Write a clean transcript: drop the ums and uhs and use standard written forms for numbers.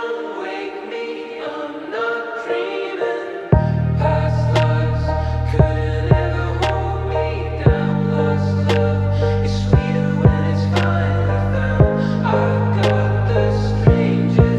It's sweeter when it's finally found. I've got the strangest